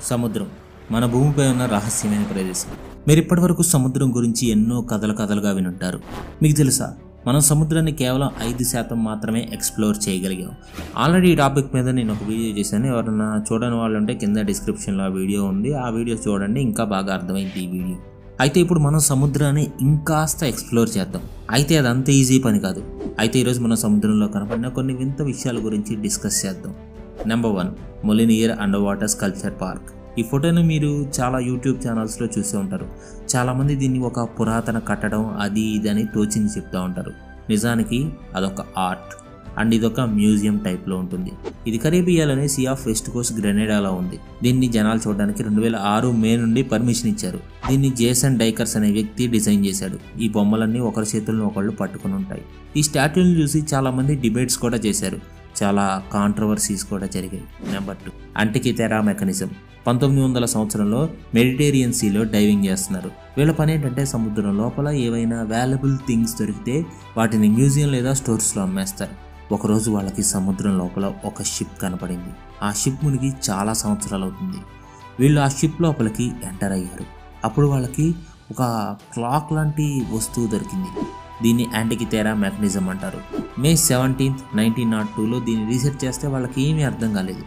సముద్రం మన భూమిపై ఉన్న రహస్యమైన ప్రదేశం. మీరు ఇప్పటివరకు సముద్రం గురించి ఎన్నో కథలుగా వినుంటారు. మీకు తెలుసా, మనం సముద్రాన్ని కేవలం 5% మాత్రమే ఎక్స్ప్లోర్ చేయగలిగాం. ఆల్రెడీ ఈ టాపిక్ మీద నేను ఒక వీడియో చేశాను. ఎవరన్నా చూడని వాళ్ళు ఉంటే కింద డిస్క్రిప్షన్లో ఆ వీడియో ఉంది, ఆ వీడియో చూడండి, ఇంకా బాగా అర్థమైంది ఈ వీడియో. అయితే ఇప్పుడు మనం సముద్రాన్ని ఇంకాస్త ఎక్స్ప్లోర్ చేద్దాం. అయితే అది అంత ఈజీ పని కాదు. అయితే ఈరోజు మనం సముద్రంలో కనపడిన కొన్ని వింత విషయాల గురించి డిస్కస్ చేద్దాం. Number 1, Molinere under water sculpture park. ఈ ఫోటోని మీరు చాలా యూట్యూబ్ ఛానల్స్లో చూసే ఉంటారు. చాలామంది దీన్ని ఒక పురాతన కట్టడం అది ఇది అని తోచింది చెప్తూ ఉంటారు. నిజానికి అదొక ఆర్ట్ అండ్ ఇదొక మ్యూజియం టైప్లో ఉంటుంది. ఇది కరేబియాలోని సీ ఆఫ్ వెస్ట్ కోస్ట్ గ్రెనేడాలో ఉంది. దీన్ని జనాలు చూడడానికి 2006 మే నుండి పర్మిషన్ ఇచ్చారు. దీన్ని జేసన్ డైకర్స్ అనే వ్యక్తి డిజైన్ చేశాడు. ఈ బొమ్మలన్నీ ఒకరి చేతులను ఒకళ్ళు పట్టుకుని ఉంటాయి. ఈ స్టాట్యూని చూసి చాలామంది డిబేట్స్ కూడా చేశారు. చాలా కాంట్రవర్సీస్ కూడా జరిగాయి. Number 2, అంటికితెరా mechanism. 1900 సంవత్సరంలో మెడిటేరియన్ సీలో డైవింగ్ చేస్తున్నారు. వీళ్ళ పని ఏంటంటే సముద్రం లోపల ఏవైనా వాల్యుబుల్ థింగ్స్ దొరికితే వాటిని మ్యూజియం లేదా స్టోర్స్లో అమ్మేస్తారు. ఒకరోజు వాళ్ళకి సముద్రం లోపల ఒక షిప్ కనపడింది. ఆ షిప్ మునిగి చాలా సంవత్సరాలు అవుతుంది. వీళ్ళు ఆ షిప్ లోపలికి ఎంటర్ అయ్యారు. అప్పుడు వాళ్ళకి ఒక క్లాక్ లాంటి వస్తువు దొరికింది. దీన్ని యాంటికితెరా మెకానిజం అంటారు. మే 17, 1902లో దీన్ని రీసెర్చ్ చేస్తే వాళ్ళకి ఏమీ అర్థం కాలేదు.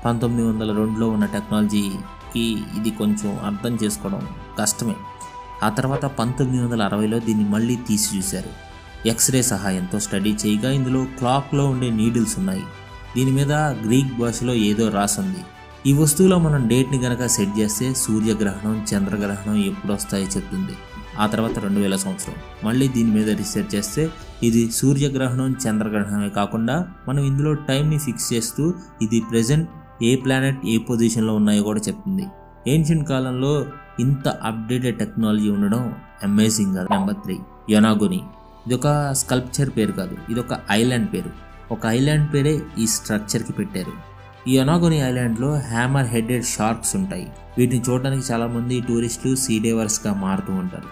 1902లో ఉన్న టెక్నాలజీకి ఇది కొంచెం అర్థం చేసుకోవడం కష్టమే. ఆ తర్వాత 1960లో దీన్ని మళ్ళీ తీసి చూశారు. ఎక్స్రే సహాయంతో స్టడీ చేయగా ఇందులో క్లాక్లో ఉండే నీడిల్స్ ఉన్నాయి. దీని మీద గ్రీక్ భాషలో ఏదో రాసింది. ఈ వస్తువులో మనం డేట్ని కనుక సెట్ చేస్తే సూర్యగ్రహణం, చంద్రగ్రహణం ఎప్పుడు వస్తాయో చెప్తుంది. ఆ తర్వాత 2000 సంవత్సరం మళ్ళీ దీని మీద రీసెర్చ్ చేస్తే ఇది సూర్యగ్రహణం, చంద్రగ్రహణమే కాకుండా మనం ఇందులో టైంని ఫిక్స్ చేస్తూ ఇది ప్రెజెంట్ ఏ ప్లానెట్ ఏ పొజిషన్లో ఉన్నాయో కూడా చెప్తుంది. ఏన్షియంట్ కాలంలో ఇంత అప్డేటెడ్ టెక్నాలజీ ఉండడం అమేజింగ్ కదా. Number 3, Yonaguni. ఇదొక స్కల్ప్చర్ పేరు కాదు, ఇదొక ఐలాండ్ పేరు. ఒక ఐలాండ్ పేరే ఈ స్ట్రక్చర్కి పెట్టారు. ఈ యొనాగోని ఐలాండ్లో హ్యామర్ హెడెడ్ షార్క్స్ ఉంటాయి. వీటిని చూడడానికి చాలామంది టూరిస్టులు సీ డైవర్స్గా మారుతూ ఉంటారు.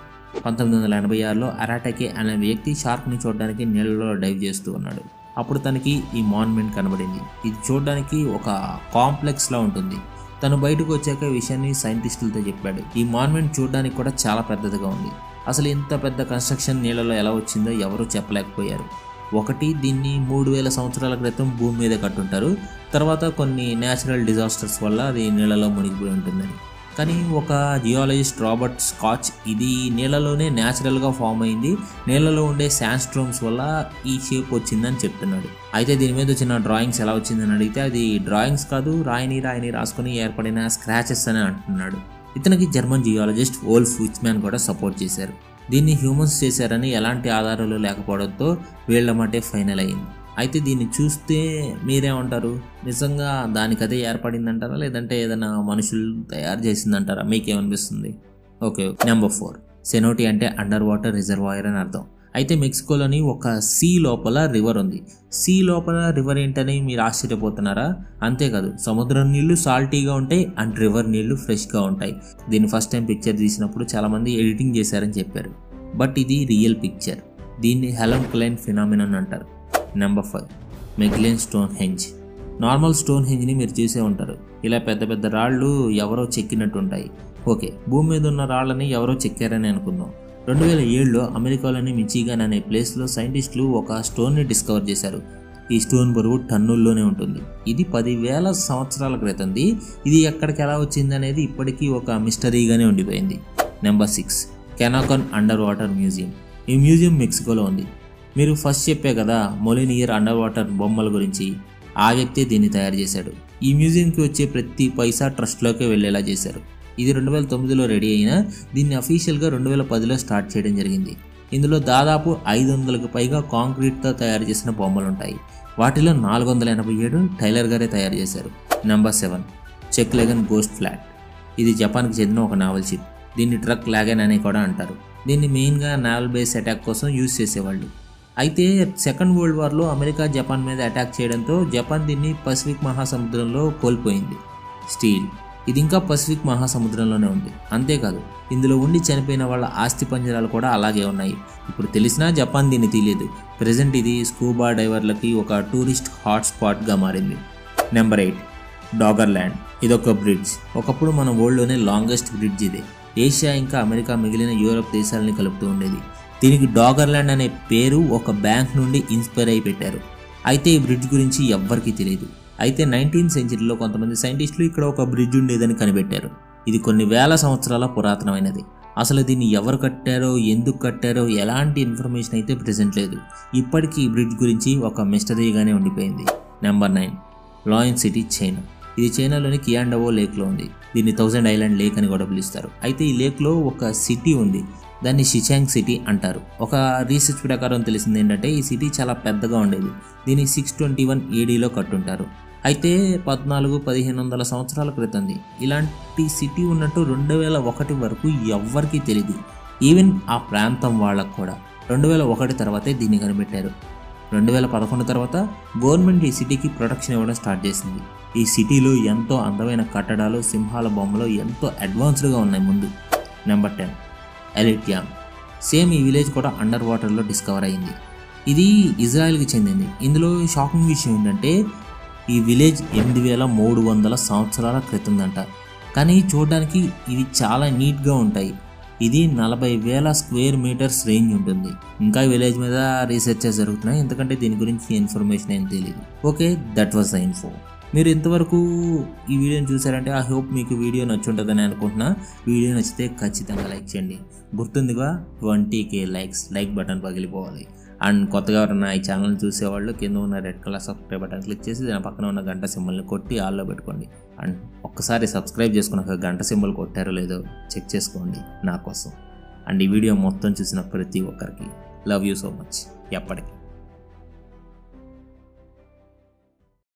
1986లో అరాటకే అనే వ్యక్తి షార్క్ని చూడడానికి నీళ్ళలో డైవ్ చేస్తూ ఉన్నాడు. అప్పుడు తనకి ఈ మాన్యుమెంట్ కనబడింది. ఇది చూడడానికి ఒక కాంప్లెక్స్లా ఉంటుంది. తను బయటకు వచ్చాక ఈ విషయాన్ని సైంటిస్టులతో చెప్పాడు. ఈ మాన్యుమెంట్ చూడడానికి కూడా చాలా పెద్దదిగా ఉంది. అసలు ఇంత పెద్ద కన్స్ట్రక్షన్ నీళ్ళలో ఎలా వచ్చిందో ఎవరూ చెప్పలేకపోయారు. ఒకటి, దీన్ని 3000 సంవత్సరాల క్రితం భూమి మీద కట్టుంటారు. తర్వాత కొన్ని న్యాచురల్ డిజాస్టర్స్ వల్ల అది నీళ్ళలో మునిగిపోయి ఉంటుందని. కానీ ఒక జియాలజిస్ట్ రాబర్ట్ స్కాచ్ ఇది నీళ్ళలోనే న్యాచురల్గా ఫామ్ అయింది, నీళ్ళలో ఉండే శాండ్ స్టోన్స్ వల్ల ఈ షేప్ వచ్చిందని చెప్తున్నాడు. అయితే దీని మీద వచ్చిన డ్రాయింగ్స్ ఎలా వచ్చిందని అడిగితే అది డ్రాయింగ్స్ కాదు, రాయిని రాసుకొని ఏర్పడిన స్క్రాచెస్ అని అంటున్నాడు. ఇతనికి జర్మన్ జియాలజిస్ట్ వోల్ఫ్ విచ్మ్యాన్ కూడా సపోర్ట్ చేశారు. దీన్ని హ్యూమన్స్ చేశారని ఎలాంటి ఆధారాలు లేకపోవడంతో వీళ్ళ మాటే ఫైనల్ అయింది. అయితే దీన్ని చూస్తే మీరేమంటారు? నిజంగా దానికదే ఏర్పడిందంటారా, లేదంటే ఏదైనా మనుషులు తయారు చేసిందంటారా? మీకేమనిపిస్తుంది? ఓకే. నెంబర్ 4, సెనోటి అంటే అండర్ వాటర్ రిజర్వాయర్ అని అర్థం. అయితే మెక్సికోలోని ఒక సీ లోపల రివర్ ఉంది. సీ లోపల రివర్ ఏంటని మీరు ఆశ్చర్యపోతున్నారా? అంతేకాదు, సముద్రం నీళ్లు సాల్టీగా ఉంటాయి అండ్ రివర్ నీళ్లు ఫ్రెష్గా ఉంటాయి. దీన్ని ఫస్ట్ టైం పిక్చర్ తీసినప్పుడు చాలామంది ఎడిటింగ్ చేశారని చెప్పారు. బట్ ఇది రియల్ పిక్చర్. దీన్ని హెలెన్ క్లైన్ ఫినామినన్ అంటారు. నెంబర్ 5, మెగ్లెన్ స్టోన్ హెంజ్. నార్మల్ స్టోన్ హెంజ్ని మీరు చూసే ఉంటారు. ఇలా పెద్ద పెద్ద రాళ్ళు ఎవరో చెక్కినట్టు ఉంటాయి. ఓకే, భూమి మీద ఉన్న రాళ్ళని ఎవరో చెక్కారని అనుకుందాం. 2007లో అమెరికాలోని మిచిగాన్ అనే ప్లేస్లో సైంటిస్టులు ఒక స్టోన్ని డిస్కవర్ చేశారు. ఈ స్టోన్ బరువు టన్నుల్లోనే ఉంటుంది. ఇది 10,000 సంవత్సరాల క్రితంది. ఇది ఎక్కడికి ఎలా వచ్చింది అనేది ఇప్పటికీ ఒక మిస్టరీగానే ఉండిపోయింది. Number 6, Cancun under water museum. ఈ మ్యూజియం మెక్సికోలో ఉంది. మీరు ఫస్ట్ చెప్పే కదా మొలినియర్ అండర్ వాటర్ బొమ్మల గురించి, ఆ వ్యక్తి దీన్ని తయారు చేశాడు. ఈ మ్యూజియంకి వచ్చే ప్రతి పైసా ట్రస్ట్లోకి వెళ్ళేలా చేశారు. ఇది 2009లో రెడీ అయినా దీన్ని అఫీషియల్గా 2010లో స్టార్ట్ చేయడం జరిగింది. ఇందులో దాదాపు 500కి పైగా కాంక్రీట్తో తయారు చేసిన బొమ్మలు ఉంటాయి. వాటిలో 487 టైలర్ గారే తయారు చేశారు. Number 7, Chuuk lagoon ghost fleet. ఇది జపాన్కి చెందిన ఒక నావల్ షిప్. దీన్ని ట్రక్ లాగన్ అని కూడా అంటారు. దీన్ని మెయిన్గా నావల్ బేస్ అటాక్ కోసం యూజ్ చేసేవాళ్ళు. అయితే సెకండ్ వరల్డ్ వార్లో అమెరికా జపాన్ మీద అటాక్ చేయడంతో జపాన్ దీన్ని పసిఫిక్ మహాసముద్రంలో కోల్పోయింది. స్టీల్. ఇది ఇంకా పసిఫిక్ మహాసముద్రంలోనే ఉంది. అంతేకాదు, ఇందులో ఉండి చనిపోయిన వాళ్ళ ఆస్తి పంజరాలు కూడా అలాగే ఉన్నాయి. ఇప్పుడు తెలిసినా జపాన్ దీన్ని తెలియదు. ప్రెజెంట్ ఇది స్కూబా డైవర్లకి ఒక టూరిస్ట్ హాట్స్పాట్గా మారింది. నెంబర్ 8, డాగర్లాండ్ ఇదొక బ్రిడ్జ్. ఒకప్పుడు మన వరల్డ్లోనే లాంగెస్ట్ బ్రిడ్జ్ ఇదే. ఏషియా ఇంకా అమెరికా మిగిలిన యూరోప్ దేశాలని కలుపుతూ ఉండేది. దీనికి డాగర్లాండ్ అనే పేరు ఒక బ్యాంక్ నుండి ఇన్స్పైర్ అయి పెట్టారు. అయితే ఈ బ్రిడ్జ్ గురించి ఎవ్వరికీ తెలియదు. అయితే 19th సెంచరీలో కొంతమంది సైంటిస్టులు ఇక్కడ ఒక బ్రిడ్జ్ ఉండేదని కనిపెట్టారు. ఇది కొన్ని వేల సంవత్సరాల పురాతనమైనది. అసలు దీన్ని ఎవరు కట్టారో, ఎందుకు కట్టారో ఎలాంటి ఇన్ఫర్మేషన్ అయితే ప్రెజెంట్ లేదు. ఇప్పటికీ ఈ బ్రిడ్జ్ గురించి ఒక మిస్టరీగానే ఉండిపోయింది. Number 9 Lion City, China. ఇది చైనాలోని కియాండవో లేక్లో ఉంది. దీన్ని 1000 ఐలాండ్ లేక్ అని కూడా పిలుస్తారు. అయితే ఈ లేక్లో ఒక సిటీ ఉంది. దాన్ని షిచాంగ్ సిటీ అంటారు. ఒక రీసెర్చ్ ప్రకారం తెలిసింది ఏంటంటే ఈ సిటీ చాలా పెద్దగా ఉండేది. దీన్ని 621 ADలో కట్టుంటారు. అయితే 1400-1500 సంవత్సరాల క్రితంది. ఇలాంటి సిటీ ఉన్నట్టు 2001 వరకు ఎవ్వరికీ తెలియదు. ఈవెన్ ఆ ప్రాంతం వాళ్ళకు కూడా. 2001 తర్వాతే దీన్ని కనిపెట్టారు. 2011 తర్వాత గవర్నమెంట్ ఈ సిటీకి ప్రొటెక్షన్ ఇవ్వడం స్టార్ట్ చేసింది. ఈ సిటీలో ఎంతో అందమైన కట్టడాలు, సింహాల బొమ్మలు ఎంతో అడ్వాన్స్డ్గా ఉన్నాయి ముందు. Number 10 Atlit Yam. సేమ్ ఈ విలేజ్ కూడా అండర్ వాటర్లో డిస్కవర్ అయింది. ఇది ఇజ్రాయెల్కి చెందింది. ఇందులో షాకింగ్ విషయం ఏంటంటే ఈ విలేజ్ 8300 సంవత్సరాల క్రితందంట. కానీ చూడడానికి ఇవి చాలా నీట్గా ఉంటాయి. ఇది 40,000 స్క్వేర్ మీటర్స్ రేంజ్ ఉంటుంది. ఇంకా ఈ విలేజ్ మీద రీసెర్చెస్ జరుగుతున్నాయి, ఎందుకంటే దీని గురించి ఇన్ఫర్మేషన్ ఏం తెలియదు. Okay, that was the info. మీరు ఇంతవరకు ఈ వీడియోని చూసారంటే ఐ హోప్ మీకు వీడియో నచ్చుంటుందని అనుకుంటున్నా. వీడియో నచ్చితే ఖచ్చితంగా లైక్ చేయండి. గుర్తుందిగా 20K లైక్స్, లైక్ బటన్ పగిలిపోవాలి. అండ్ కొత్తగా ఎవరన్నా ఈ ఛానల్ చూసేవాళ్ళు కింద ఉన్న red colour subscribe button click చేసి దాని పక్కన ఉన్న గంట సింబల్ని కొట్టి ఆల్లో పెట్టుకోండి. అండ్ ఒక్కసారి సబ్స్క్రైబ్ చేసుకున్నాక గంట సింబల్ కొట్టారో లేదో చెక్ చేసుకోండి నా కోసం. అండ్ ఈ వీడియో మొత్తం చూసిన ప్రతి ఒక్కరికి లవ్ యూ సో మచ్. ఎప్పటికీ.